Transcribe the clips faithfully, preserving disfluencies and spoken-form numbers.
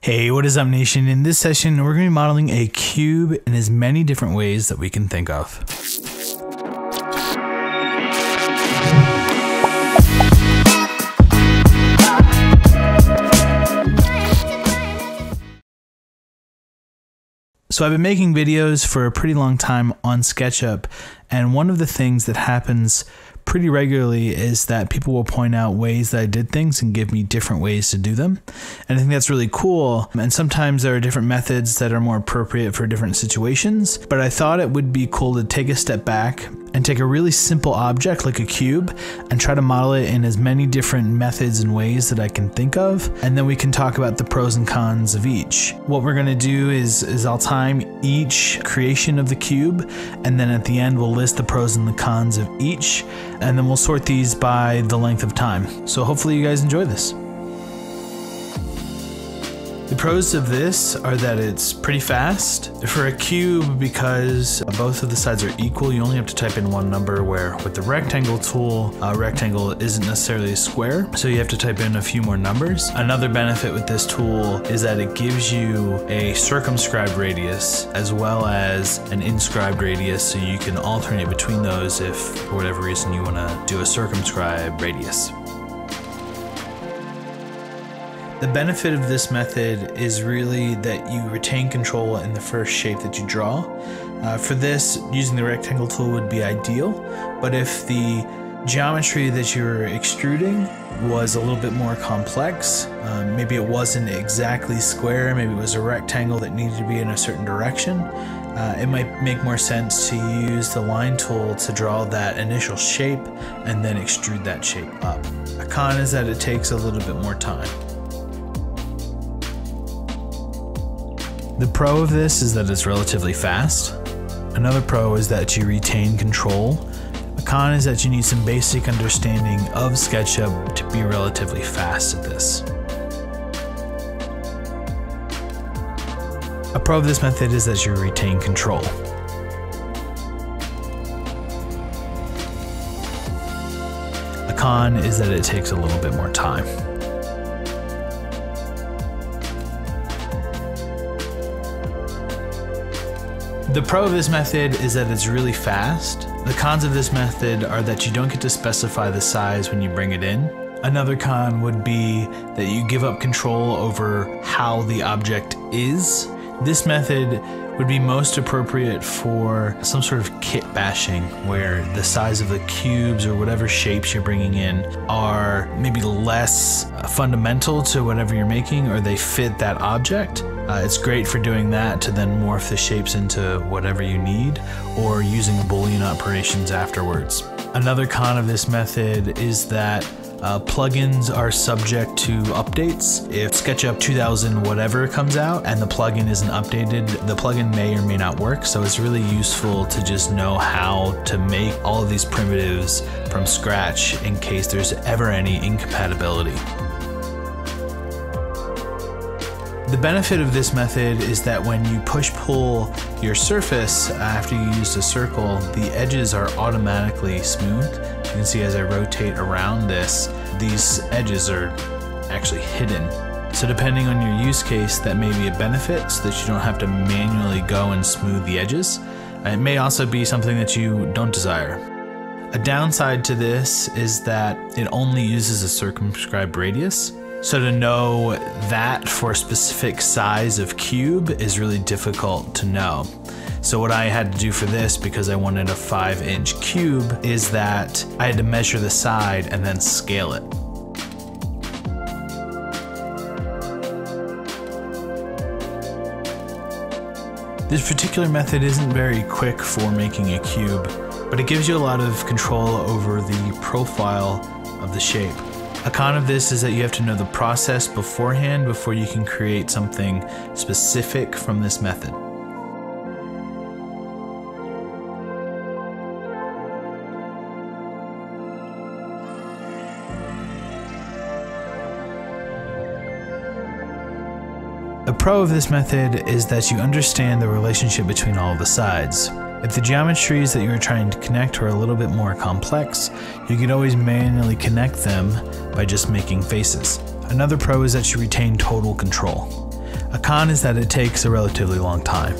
Hey, what is up, nation? In this session, we're going to be modeling a cube in as many different ways that we can think of. So I've been making videos for a pretty long time on SketchUp, and one of the things that happens pretty regularly is that people will point out ways that I did things and give me different ways to do them. And I think that's really cool. And sometimes there are different methods that are more appropriate for different situations, but I thought it would be cool to take a step back and take a really simple object like a cube and try to model it in as many different methods and ways that I can think of. And then we can talk about the pros and cons of each. What we're gonna do is, is I'll time each creation of the cube, and then at the end we'll list the pros and the cons of each, and then we'll sort these by the length of time. So hopefully you guys enjoy this. The pros of this are that it's pretty fast. For a cube, because both of the sides are equal, you only have to type in one number, where with the rectangle tool, a rectangle isn't necessarily a square, so you have to type in a few more numbers. Another benefit with this tool is that it gives you a circumscribed radius as well as an inscribed radius, so you can alternate between those if for whatever reason you want to do a circumscribed radius. The benefit of this method is really that you retain control in the first shape that you draw. Uh, for this, using the rectangle tool would be ideal, but if the geometry that you're extruding was a little bit more complex, um, maybe it wasn't exactly square, maybe it was a rectangle that needed to be in a certain direction, uh, it might make more sense to use the line tool to draw that initial shape and then extrude that shape up. A con is that it takes a little bit more time. The pro of this is that it's relatively fast. Another pro is that you retain control. A con is that you need some basic understanding of SketchUp to be relatively fast at this. A pro of this method is that you retain control. A con is that it takes a little bit more time. The pro of this method is that it's really fast. The cons of this method are that you don't get to specify the size when you bring it in. Another con would be that you give up control over how the object is. This method would be most appropriate for some sort of kit bashing, where the size of the cubes or whatever shapes you're bringing in are maybe less fundamental to whatever you're making, or they fit that object. Uh, it's great for doing that to then morph the shapes into whatever you need, or using Boolean operations afterwards. Another con of this method is that uh, plugins are subject to updates. If SketchUp two thousand whatever comes out and the plugin isn't updated, the plugin may or may not work, so it's really useful to just know how to make all of these primitives from scratch in case there's ever any incompatibility. The benefit of this method is that when you push-pull your surface after you used a circle, the edges are automatically smooth. You can see as I rotate around this, these edges are actually hidden. So depending on your use case, that may be a benefit, so that you don't have to manually go and smooth the edges. It may also be something that you don't desire. A downside to this is that it only uses a circumscribed radius. So to know that for a specific size of cube is really difficult to know. So what I had to do for this, because I wanted a five inch cube, is that I had to measure the side and then scale it. This particular method isn't very quick for making a cube, but it gives you a lot of control over the profile of the shape. A con of this is that you have to know the process beforehand before you can create something specific from this method. A pro of this method is that you understand the relationship between all of the sides. If the geometries that you're trying to connect are a little bit more complex, you can always manually connect them by just making faces. Another pro is that you retain total control. A con is that it takes a relatively long time.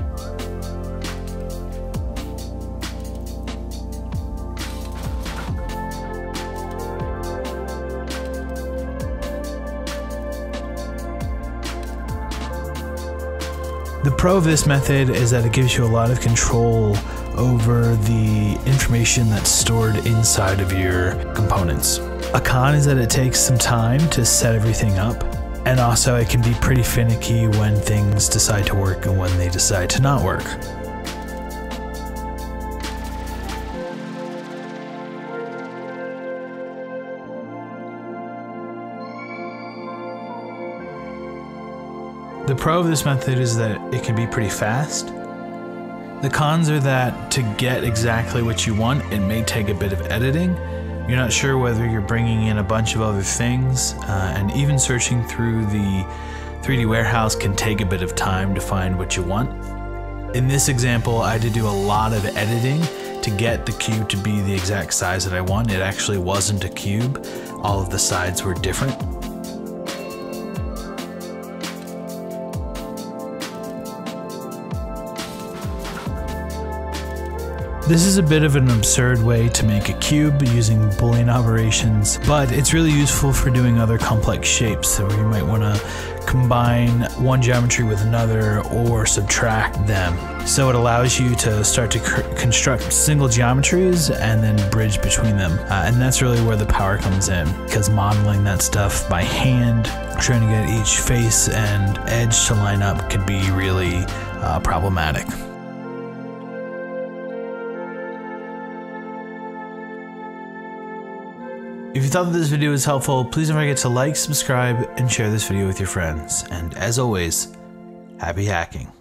The pro of this method is that it gives you a lot of control over the information that's stored inside of your components. A con is that it takes some time to set everything up, and also it can be pretty finicky when things decide to work and when they decide to not work. The pro of this method is that it can be pretty fast. The cons are that to get exactly what you want, it may take a bit of editing. You're not sure whether you're bringing in a bunch of other things, uh, and even searching through the three D warehouse can take a bit of time to find what you want. In this example, I did do a lot of editing to get the cube to be the exact size that I want. It actually wasn't a cube. All of the sides were different. This is a bit of an absurd way to make a cube using Boolean operations, but it's really useful for doing other complex shapes, so you might want to combine one geometry with another or subtract them. So it allows you to start to construct single geometries and then bridge between them. Uh, and that's really where the power comes in, because modeling that stuff by hand, trying to get each face and edge to line up, can be really uh, problematic. If you thought that this video was helpful, please don't forget to like, subscribe, and share this video with your friends. And as always, happy hacking.